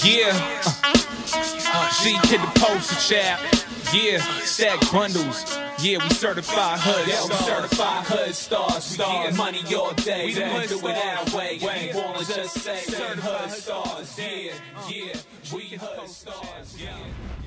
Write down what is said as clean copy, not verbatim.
Yeah, she hit the poster child. Yeah, stack bundles. Yeah, we certified hood. Yeah, we certified hood stars. Money all day. We don't do it our way. We wanna just say hood stars. Yeah, we hood stars. Yeah.